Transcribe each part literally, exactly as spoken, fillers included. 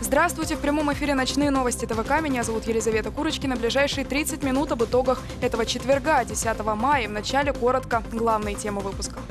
Здравствуйте! В прямом эфире «Ночные новости ТВК». Меня зовут Елизавета Курочкина. Ближайшие тридцать минут об итогах этого четверга, десятого мая. В начале коротко главные темы выпуска.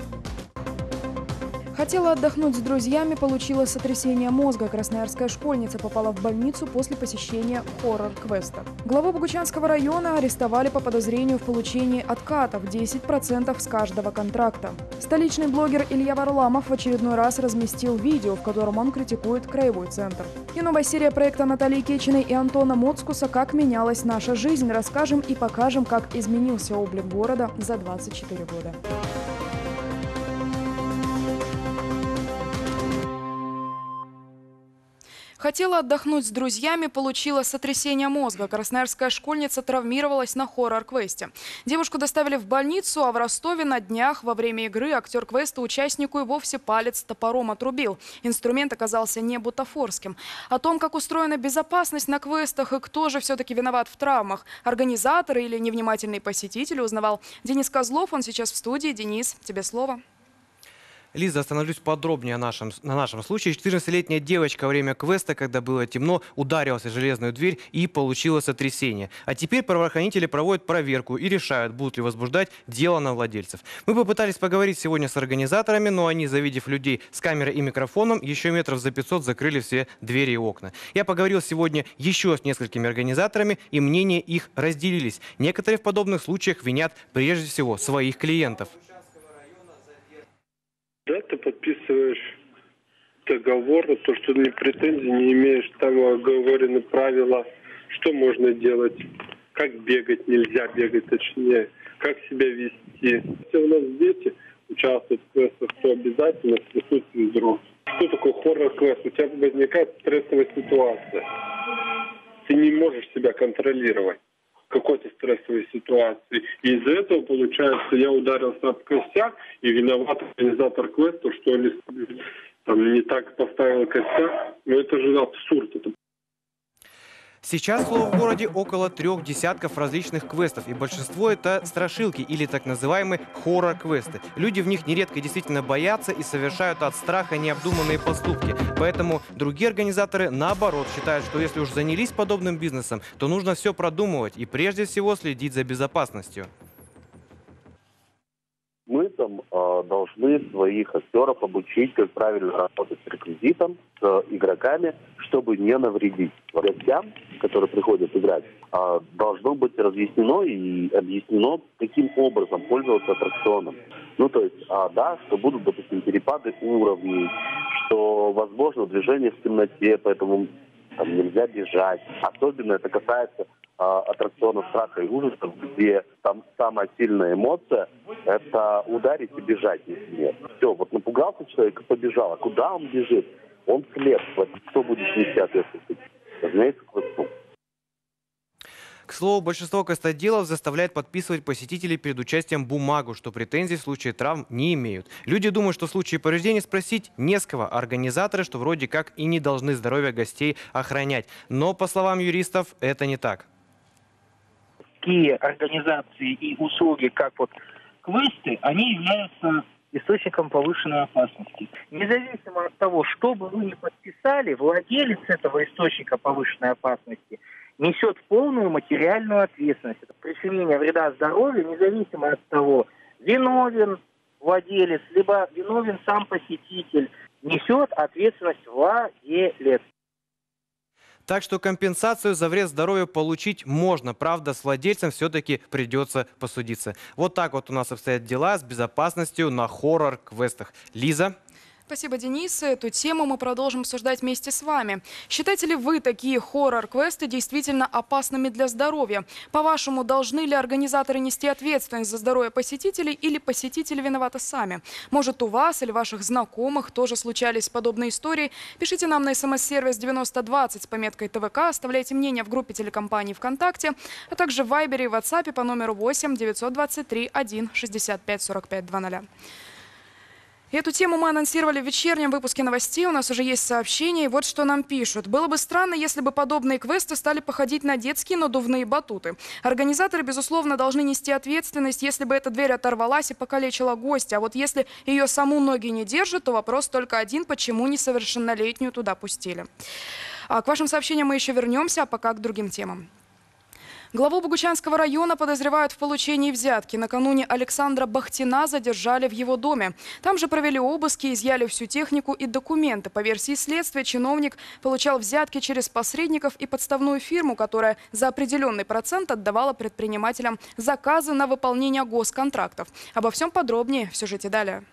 Хотела отдохнуть с друзьями, получила сотрясение мозга. Красноярская школьница попала в больницу после посещения хоррор-квеста. Главу Богучанского района арестовали по подозрению в получении откатов десять процентов с каждого контракта. Столичный блогер Илья Варламов в очередной раз разместил видео, в котором он критикует краевой центр. И новая серия проекта Натальи Кечиной и Антона Моцкуса «Как менялась наша жизнь». Расскажем и покажем, как изменился облик города за двадцать четыре года. Хотела отдохнуть с друзьями, получила сотрясение мозга. Красноярская школьница травмировалась на хоррор-квесте. Девушку доставили в больницу, а в Ростове на днях во время игры актер квеста участнику и вовсе палец топором отрубил. Инструмент оказался не бутафорским. О том, как устроена безопасность на квестах и кто же все-таки виноват в травмах, организаторы или невнимательные посетители, узнавал Денис Козлов. Он сейчас в студии. Денис, тебе слово. Лиза, остановлюсь подробнее о нашем, на нашем случае. четырнадцатилетняя девочка во время квеста, когда было темно, ударилась о железную дверь и получила сотрясение. А теперь правоохранители проводят проверку и решают, будут ли возбуждать дело на владельцев. Мы попытались поговорить сегодня с организаторами, но они, завидев людей с камерой и микрофоном, еще метров за пятьсот закрыли все двери и окна. Я поговорил сегодня еще с несколькими организаторами, и мнения их разделились. Некоторые в подобных случаях винят прежде всего своих клиентов. Да, ты подписываешь договор, то, что ни претензий не имеешь, там оговорены правила, что можно делать, как бегать, нельзя бегать, точнее, как себя вести. Если у нас дети участвуют в квестах, то обязательно в присутствии взрослых. Что такое хоррор-квест? У тебя возникает стрессовая ситуация. Ты не можешь себя контролировать в какой-то стрессовой ситуации. И из-за этого, получается, я ударился об костяк, и виноват организатор квеста, что они там не так поставил костяк. Но это же абсурд. Это... Сейчас, слово, в городе около трех десятков различных квестов, и большинство это страшилки или так называемые хоррор-квесты. Люди в них нередко действительно боятся и совершают от страха необдуманные поступки. Поэтому другие организаторы, наоборот, считают, что если уж занялись подобным бизнесом, то нужно все продумывать и прежде всего следить за безопасностью. Мы там э, должны своих актеров обучить, как правильно работать с реквизитом, с игроками, чтобы не навредить гостям, которые приходят играть. Э, должно быть разъяснено и объяснено, каким образом пользоваться аттракционом. Ну, то есть, э, да, что будут, допустим, перепады уровней, что возможно движение в темноте, поэтому там нельзя бежать. Особенно это касается аттракционов страха и ужасов, где там самая сильная эмоция – это ударить и бежать, если нет. Все, вот напугался человек и побежал. А куда он бежит? Он слеп. Кто будет нести ответственность? Разумеется, квесту. К слову, большинство квестоделов заставляет подписывать посетителей перед участием бумагу, что претензий в случае травм не имеют. Люди думают, что в случае повреждений спросить не с кого, а организаторы, что вроде как и не должны здоровье гостей охранять. Но, по словам юристов, это не так. Такие организации и услуги, как вот квесты, они являются источником повышенной опасности. Независимо от того, что бы вы ни подписали, владелец этого источника повышенной опасности несет полную материальную ответственность. Это причинение вреда здоровью, независимо от того, виновен владелец, либо виновен сам посетитель, несет ответственность владелец. Так что компенсацию за вред здоровью получить можно. Правда, с владельцем все-таки придется посудиться. Вот так вот у нас обстоят дела с безопасностью на хоррор-квестах. Лиза? Спасибо, Денис. Эту тему мы продолжим обсуждать вместе с вами. Считаете ли вы такие хоррор-квесты действительно опасными для здоровья? По-вашему, должны ли организаторы нести ответственность за здоровье посетителей или посетители виноваты сами? Может, у вас или ваших знакомых тоже случались подобные истории? Пишите нам на смс-сервис девяносто двадцать с пометкой ТВК, оставляйте мнение в группе телекомпании ВКонтакте, а также в Вайбере и WhatsApp по номеру восемь девятьсот двадцать три один шестьдесят пять сорок пять двадцать. Эту тему мы анонсировали в вечернем выпуске новостей. У нас уже есть сообщения. И вот что нам пишут. Было бы странно, если бы подобные квесты стали походить на детские надувные батуты. Организаторы, безусловно, должны нести ответственность, если бы эта дверь оторвалась и покалечила гостя. А вот если ее саму ноги не держат, то вопрос только один: почему несовершеннолетнюю туда пустили? А к вашим сообщениям мы еще вернемся, а пока к другим темам. Главу Богучанского района подозревают в получении взятки. Накануне Александра Бахтина задержали в его доме. Там же провели обыски, изъяли всю технику и документы. По версии следствия, чиновник получал взятки через посредников и подставную фирму, которая за определенный процент отдавала предпринимателям заказы на выполнение госконтрактов. Обо всем подробнее в сюжете далее.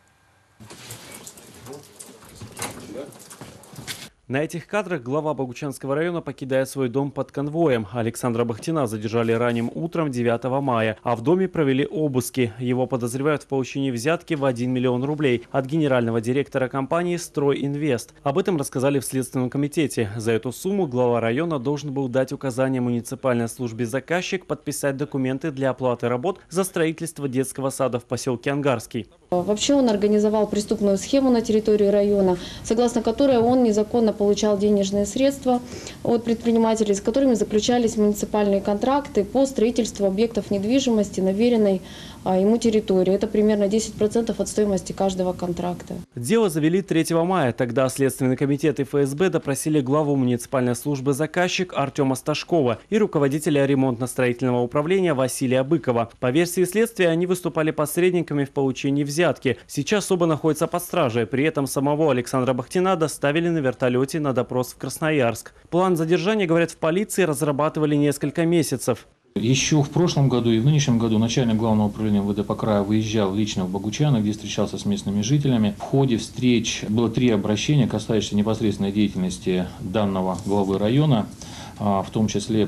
На этих кадрах глава Богучанского района покидает свой дом под конвоем. Александра Бахтина задержали ранним утром девятого мая, а в доме провели обыски. Его подозревают в получении взятки в один миллион рублей от генерального директора компании «Стройинвест». Об этом рассказали в Следственном комитете. За эту сумму глава района должен был дать указание муниципальной службе заказчик подписать документы для оплаты работ за строительство детского сада в поселке Ангарский. Вообще он организовал преступную схему на территории района, согласно которой он незаконно получал денежные средства от предпринимателей, с которыми заключались муниципальные контракты по строительству объектов недвижимости на веренной ему территории. Это примерно десять процентов от стоимости каждого контракта. Дело завели третьего мая. Тогда Следственный комитет и эф эс бэ допросили главу муниципальной службы заказчик Артема Сташкова и руководителя ремонтно-строительного управления Василия Быкова. По версии следствия, они выступали посредниками в получении взятки. Сейчас оба находятся под стражей. При этом самого Александра Бахтина доставили на вертолете на допрос в Красноярск. План задержания, говорят, в полиции разрабатывали несколько месяцев. Еще в прошлом году и в нынешнем году начальник главного управления эм вэ дэ по краю выезжал лично в Богучано, где встречался с местными жителями. В ходе встреч было три обращения, касающиеся непосредственной деятельности данного главы района, в том числе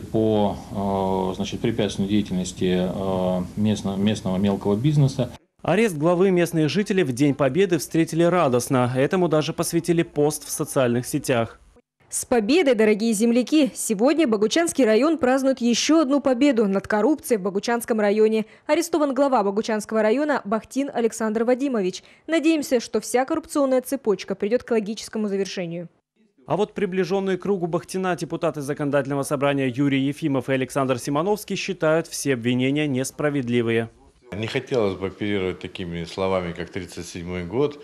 по, значит, препятствованию деятельности местного, местного мелкого бизнеса. Арест главы местных жителей в День Победы встретили радостно. Этому даже посвятили пост в социальных сетях. С победой, дорогие земляки! Сегодня Богучанский район празднует еще одну победу над коррупцией в Богучанском районе. Арестован глава Богучанского района Бахтин Александр Вадимович. Надеемся, что вся коррупционная цепочка придет к логическому завершению. А вот приближенные к кругу Бахтина депутаты Законодательного собрания Юрий Ефимов и Александр Симоновский считают все обвинения несправедливые. Не хотелось бы оперировать такими словами, как тридцать седьмой год,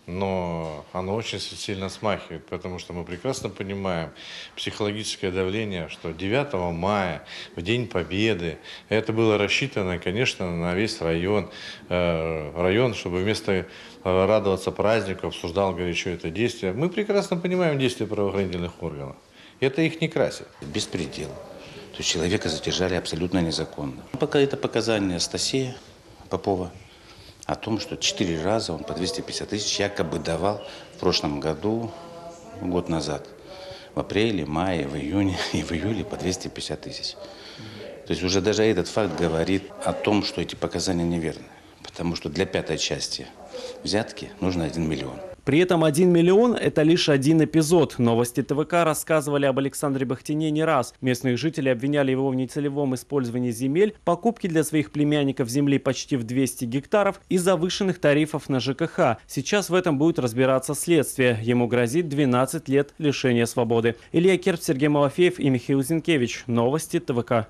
но оно очень сильно смахивает, потому что мы прекрасно понимаем психологическое давление, что девятого мая, в День Победы, это было рассчитано, конечно, на весь район, район, чтобы вместо радоваться празднику обсуждал горячо это действие. Мы прекрасно понимаем действия правоохранительных органов. Это их не красит. Беспредел. То есть человека задержали абсолютно незаконно. Пока это показания Стасея Попова о том, что четыре раза он по двести пятьдесят тысяч якобы давал в прошлом году, год назад. В апреле, мае, в июне и в июле по двести пятьдесят тысяч. То есть уже даже этот факт говорит о том, что эти показания неверны. Потому что для пятой части взятки нужно один миллион. При этом один миллион – это лишь один эпизод. Новости тэ вэ ка рассказывали об Александре Бахтине не раз. Местных жителей обвиняли его в нецелевом использовании земель, покупке для своих племянников земли почти в двести гектаров и завышенных тарифов на жэ ка ха. Сейчас в этом будет разбираться следствие. Ему грозит двенадцать лет лишения свободы. Илья Керп, Сергей Малафеев и Михаил Зинкевич. Новости тэ вэ ка.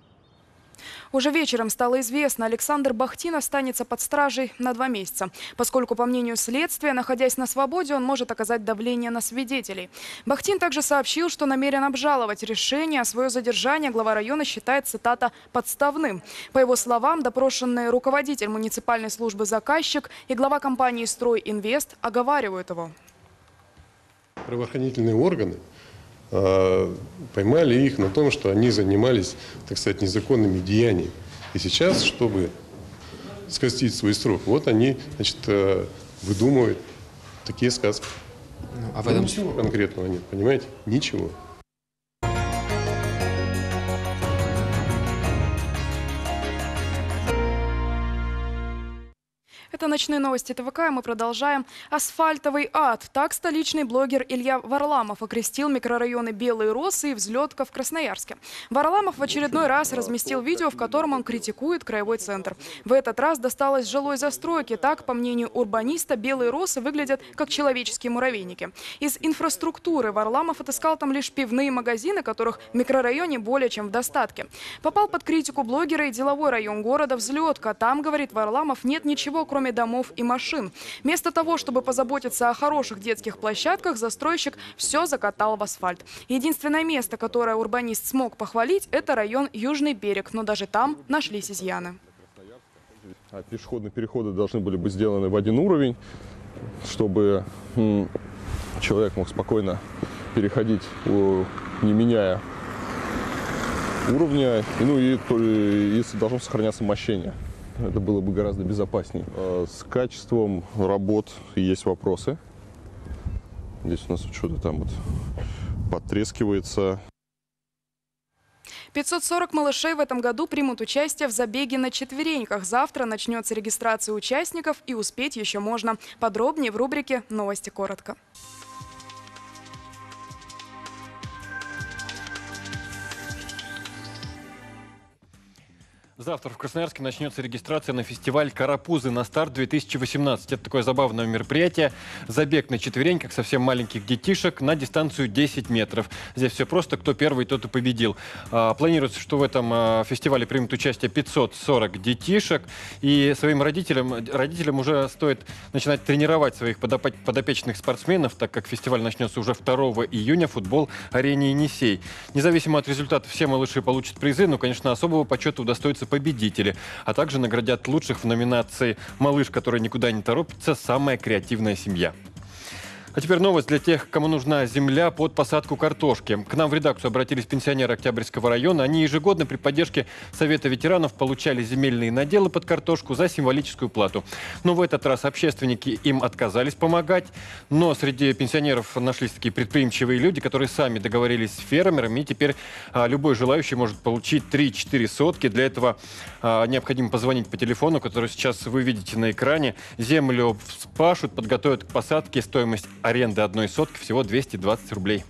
Уже вечером стало известно, Александр Бахтин останется под стражей на два месяца, поскольку, по мнению следствия, находясь на свободе, он может оказать давление на свидетелей. Бахтин также сообщил, что намерен обжаловать решение, а свое задержание глава района считает, цитата, «подставным». По его словам, допрошенный руководитель муниципальной службы заказчик и глава компании «Стройинвест» оговаривают его. Правоохранительные органы поймали их на том, что они занимались, так сказать, незаконными деяниями. И сейчас, чтобы скостить свой срок, вот они, значит, выдумывают такие сказки. А в этом... Ничего конкретного нет, понимаете? Ничего. Это «Ночные новости тэ вэ ка», и мы продолжаем. Асфальтовый ад. Так столичный блогер Илья Варламов окрестил микрорайоны Белые Росы и Взлетка в Красноярске. Варламов в очередной раз разместил видео, в котором он критикует краевой центр. В этот раз досталось жилой застройке. Так, по мнению урбаниста, Белые Росы выглядят как человеческие муравейники. Из инфраструктуры Варламов отыскал там лишь пивные магазины, которых в микрорайоне более чем в достатке. Попал под критику блогера и деловой район города Взлетка. Там, говорит Варламов, нет ничего, кроме кроме домов и машин. Вместо того, чтобы позаботиться о хороших детских площадках, застройщик все закатал в асфальт. Единственное место, которое урбанист смог похвалить, это район Южный берег, но даже там нашлись изъяны. А пешеходные переходы должны были быть сделаны в один уровень, чтобы человек мог спокойно переходить, не меняя уровня, ну и если должно сохраняться мощение. Это было бы гораздо безопаснее. С качеством работ есть вопросы. Здесь у нас что-то там вот потрескивается. пятьсот сорок малышей в этом году примут участие в забеге на четвереньках. Завтра начнется регистрация участников, и успеть еще можно. Подробнее в рубрике «Новости коротко». Завтра в Красноярске начнется регистрация на фестиваль «Карапузы» на старт две тысячи восемнадцать. Это такое забавное мероприятие. Забег на четвереньках совсем маленьких детишек на дистанцию десять метров. Здесь все просто. Кто первый, тот и победил. А, планируется, что в этом а, фестивале примут участие пятьсот сорок детишек. И своим родителям, родителям уже стоит начинать тренировать своих подопа- подопечных спортсменов, так как фестиваль начнется уже второго июня. Футбол «Арене Енисей». Независимо от результата, все малыши получат призы, но, конечно, особого почета удостоится победители, а также наградят лучших в номинации «Малыш, который никуда не торопится. Самая креативная семья». А теперь новость для тех, кому нужна земля под посадку картошки. К нам в редакцию обратились пенсионеры Октябрьского района. Они ежегодно при поддержке Совета ветеранов получали земельные наделы под картошку за символическую плату. Но в этот раз общественники им отказались помогать. Но среди пенсионеров нашлись такие предприимчивые люди, которые сами договорились с фермерами. И теперь а, любой желающий может получить три-четыре сотки. Для этого а, необходимо позвонить по телефону, который сейчас вы видите на экране. Землю вспашут, подготовят к посадке. Стоимость аренды одной сотки всего двести двадцать рублей.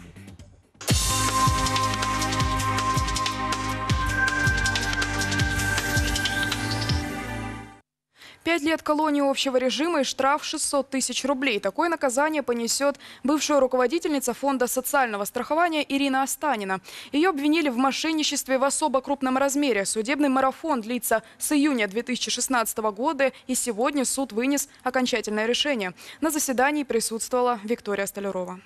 Пять лет колонии общего режима и штраф шестьсот тысяч рублей. Такое наказание понесет бывшая руководительница Фонда социального страхования Ирина Останина. Ее обвинили в мошенничестве в особо крупном размере. Судебный марафон длится с июня две тысячи шестнадцатого года, и сегодня суд вынес окончательное решение. На заседании присутствовала Виктория Столярова.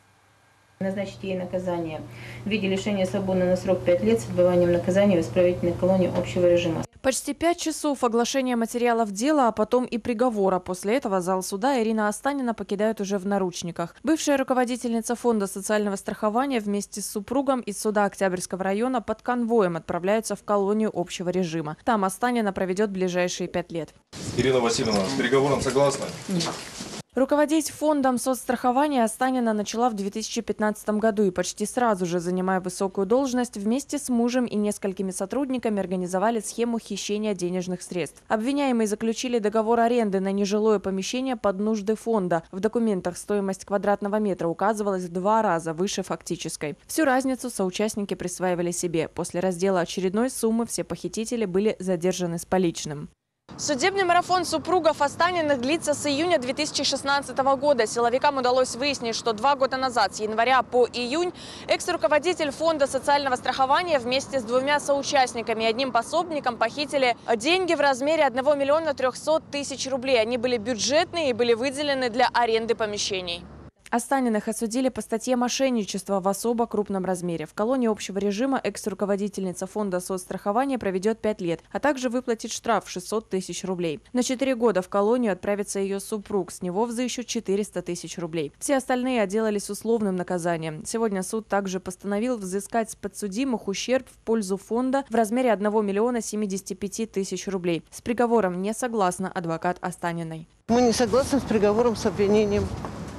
Назначить ей наказание в виде лишения свободы на срок пять лет с отбыванием наказания в исправительной колонии общего режима. Почти пять часов оглашения материалов дела, а потом и приговора. После этого зал суда Ирина Останина покидает уже в наручниках. Бывшая руководительница Фонда социального страхования вместе с супругом из суда Октябрьского района под конвоем отправляются в колонию общего режима. Там Останина проведет ближайшие пять лет. Ирина Васильевна, с приговором согласна? Нет. Руководить фондом соцстрахования Останина начала в две тысячи пятнадцатом году и почти сразу же, занимая высокую должность, вместе с мужем и несколькими сотрудниками организовали схему хищения денежных средств. Обвиняемые заключили договор аренды на нежилое помещение под нужды фонда. В документах стоимость квадратного метра указывалась в два раза выше фактической. Всю разницу соучастники присваивали себе. После раздела очередной суммы все похитители были задержаны с поличным. Судебный марафон супругов Останиных длится с июня две тысячи шестнадцатого года. Силовикам удалось выяснить, что два года назад, с января по июнь, экс-руководитель Фонда социального страхования вместе с двумя соучастниками и одним пособником похитили деньги в размере одного миллиона трехсот тысяч рублей. Они были бюджетные и были выделены для аренды помещений. Останиных осудили по статье «Мошенничество в особо крупном размере». В колонии общего режима экс-руководительница Фонда соцстрахования проведет пять лет, а также выплатит штраф в шестьсот тысяч рублей. На четыре года в колонию отправится ее супруг. С него взыщут четыреста тысяч рублей. Все остальные отделались условным наказанием. Сегодня суд также постановил взыскать с подсудимых ущерб в пользу фонда в размере одного миллиона семидесяти пяти тысяч рублей. С приговором не согласна адвокат Останиной. Мы не согласны с приговором, с обвинением.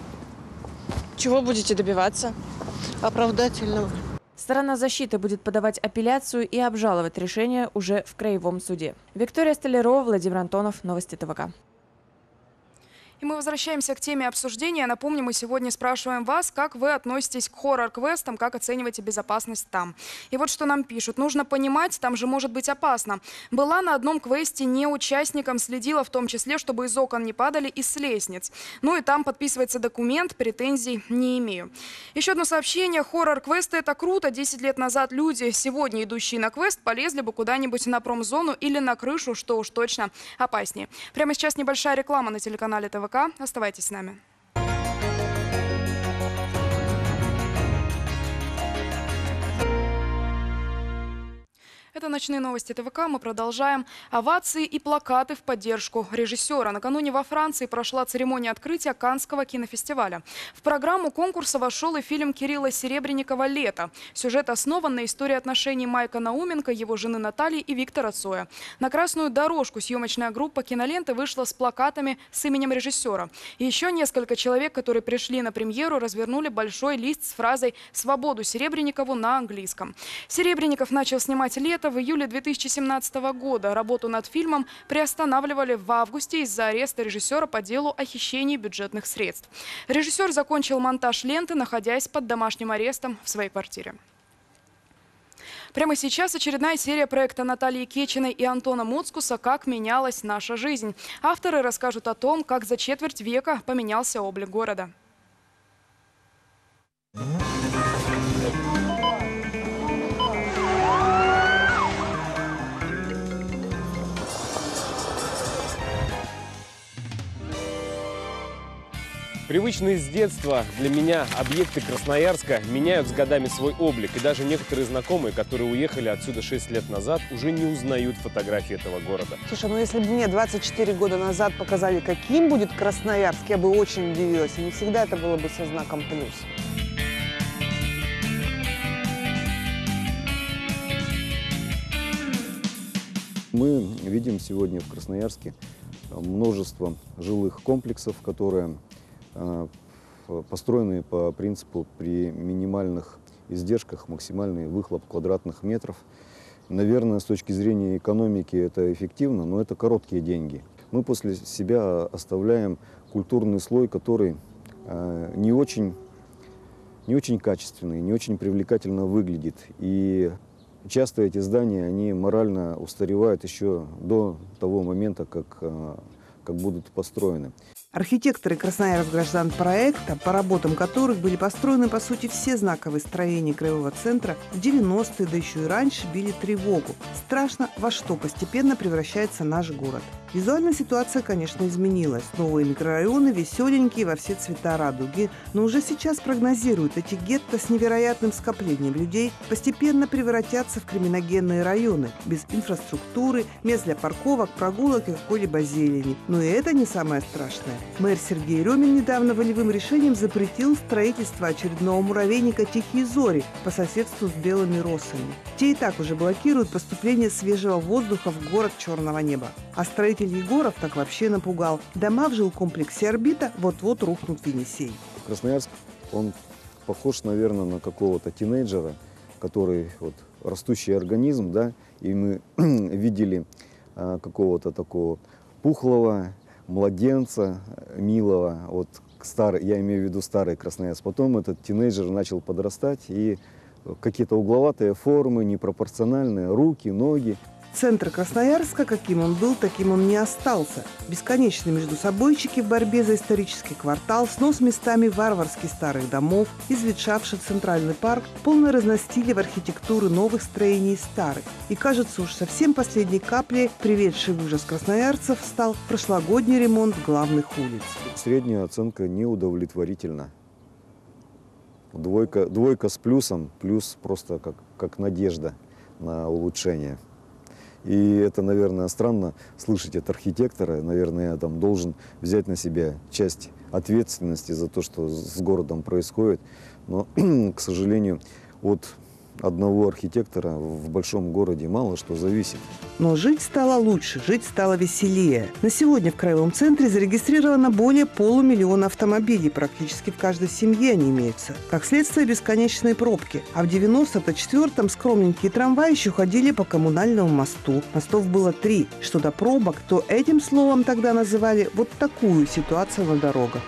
Чего будете добиваться? Оправдательного. Сторона защиты будет подавать апелляцию и обжаловать решение уже в краевом суде. Виктория Столярова, Владимир Антонов, Новости ТВК. И мы возвращаемся к теме обсуждения. Напомню, мы сегодня спрашиваем вас, как вы относитесь к хоррор-квестам, как оцениваете безопасность там. И вот что нам пишут. Нужно понимать, там же может быть опасно. Была на одном квесте не участником, следила в том числе, чтобы из окон не падали и с лестниц. Ну и там подписывается документ, претензий не имею. Еще одно сообщение. Хоррор-квесты – это круто. Десять лет назад люди, сегодня идущие на квест, полезли бы куда-нибудь на промзону или на крышу, что уж точно опаснее. Прямо сейчас небольшая реклама на телеканале ТВК. Оставайтесь с нами. Это «Ночные новости ТВК». Мы продолжаем. Овации и плакаты в поддержку режиссера. Накануне во Франции прошла церемония открытия Каннского кинофестиваля. В программу конкурса вошел и фильм Кирилла Серебренникова «Лето». Сюжет основан на истории отношений Майка Науменко, его жены Натальи и Виктора Цоя. На красную дорожку съемочная группа киноленты вышла с плакатами с именем режиссера. И еще несколько человек, которые пришли на премьеру, развернули большой лист с фразой «Свободу Серебренникову» на английском. Серебренников начал снимать «Лето» в июле две тысячи семнадцатого года. Работу над фильмом приостанавливали в августе из-за ареста режиссера по делу о хищении бюджетных средств. Режиссер закончил монтаж ленты, находясь под домашним арестом в своей квартире. Прямо сейчас очередная серия проекта Натальи Кечиной и Антона Моцкуса «Как менялась наша жизнь». Авторы расскажут о том, как за четверть века поменялся облик города. Привычные с детства для меня объекты Красноярска меняют с годами свой облик. И даже некоторые знакомые, которые уехали отсюда шесть лет назад, уже не узнают фотографии этого города. Слушай, ну если бы мне двадцать четыре года назад показали, каким будет Красноярск, я бы очень удивилась. И не всегда это было бы со знаком плюс. Мы видим сегодня в Красноярске множество жилых комплексов, которые построены по принципу при минимальных издержках максимальный выхлоп квадратных метров. Наверное, с точки зрения экономики это эффективно, но это короткие деньги. Мы после себя оставляем культурный слой, который не очень, не очень качественный, не очень привлекательно выглядит. И часто эти здания, они морально устаревают еще до того момента, как, как будут построены. Архитекторы Красноярск-Граждан-проекта, по работам которых были построены, по сути, все знаковые строения краевого центра, в девяностые, да еще и раньше, били тревогу. Страшно, во что постепенно превращается наш город. Визуальная ситуация, конечно, изменилась. Новые микрорайоны веселенькие во все цвета радуги. Но уже сейчас прогнозируют, эти гетто с невероятным скоплением людей постепенно превратятся в криминогенные районы. Без инфраструктуры, мест для парковок, прогулок и какой-либо зелени. Но и это не самое страшное. Мэр Сергей Рёмин недавно волевым решением запретил строительство очередного муравейника «Тихие зори» по соседству с белыми росами. Те и так уже блокируют поступление свежего воздуха в город черного неба. А строитель Егоров так вообще напугал. Дома в жилкомплексе «Орбита» вот-вот рухнут в Енисей. Красноярск, он похож, наверное, на какого-то тинейджера, который вот, растущий организм, да, и мы видели а, какого-то такого пухлого младенца, милого, вот старый, я имею в виду старый Красноярск. Потом этот тинейджер начал подрастать, и какие-то угловатые формы, непропорциональные руки, ноги. Центр Красноярска, каким он был, таким он не остался. Бесконечные междусобойчики в борьбе за исторический квартал, снос местами варварски старых домов, изветшавший центральный парк, полное разностилие в архитектуры новых строений и старых. И кажется, уж совсем последней каплей, приведшей в ужас красноярцев, стал прошлогодний ремонт главных улиц. Средняя оценка неудовлетворительна. Двойка, двойка с плюсом, плюс просто как, как надежда на улучшение. И это, наверное, странно слышать от архитектора. Наверное, я там должен взять на себя часть ответственности за то, что с городом происходит. Но, к сожалению, от одного архитектора в большом городе мало что зависит. Но жить стало лучше, жить стало веселее. На сегодня в Краевом центре зарегистрировано более полумиллиона автомобилей. Практически в каждой семье они имеются. Как следствие, бесконечные пробки. А в девяносто четвёртом скромненькие трамваи еще ходили по коммунальному мосту. Мостов было три. Что до пробок, то этим словом тогда называли вот такую ситуацию на дорогах.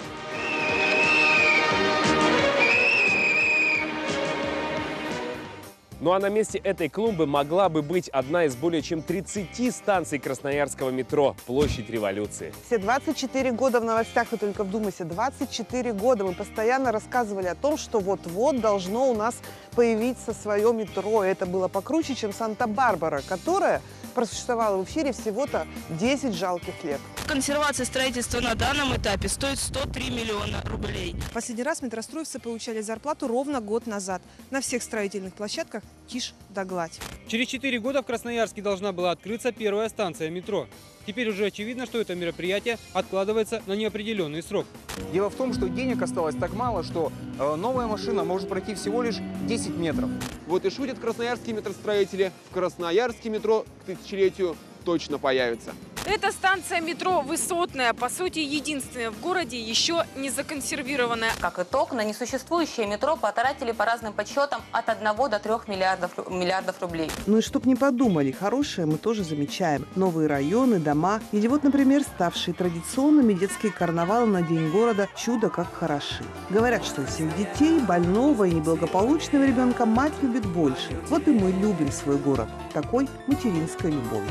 Ну а на месте этой клумбы могла бы быть одна из более чем тридцати станций красноярского метро «Площадь Революции». Все двадцать четыре года в новостях, вы только вдумайся, двадцать четыре года мы постоянно рассказывали о том, что вот-вот должно у нас появиться свое метро. Это было покруче, чем Санта-Барбара, которая просуществовала в эфире всего-то десять жалких лет. Консервация строительства на данном этапе стоит сто три миллиона рублей. Последний раз метростроевцы получали зарплату ровно год назад. На всех строительных площадках тишь да гладь. Через четыре года в Красноярске должна была открыться первая станция метро. Теперь уже очевидно, что это мероприятие откладывается на неопределенный срок. Дело в том, что денег осталось так мало, что э, новая машина может пройти всего лишь десять метров. Вот и шутят красноярские метростроители. В Красноярске метро к тысячелетию точно появится. Эта станция метро высотная, по сути, единственная в городе, еще не законсервированная. Как итог, на несуществующее метро потратили по разным подсчетам от одного до трех миллиардов, миллиардов рублей. Ну и чтоб не подумали, хорошее мы тоже замечаем. Новые районы, дома или вот, например, ставшие традиционными детские карнавалы на День города чудо как хороши. Говорят, что всех детей, больного и неблагополучного ребенка мать любит больше. Вот и мы любим свой город такой материнской любовью.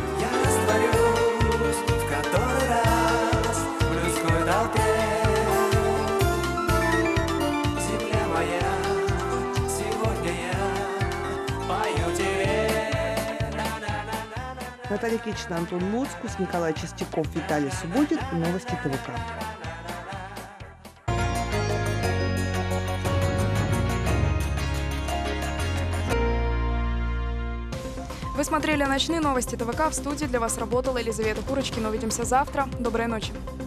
Наталья Кичина, Антон Моцкус, Николай Чистяков, Виталий Субботин. Новости ТВК. Вы смотрели «Ночные новости ТВК». В студии для вас работала Елизавета Курочкина. Увидимся завтра. Доброй ночи.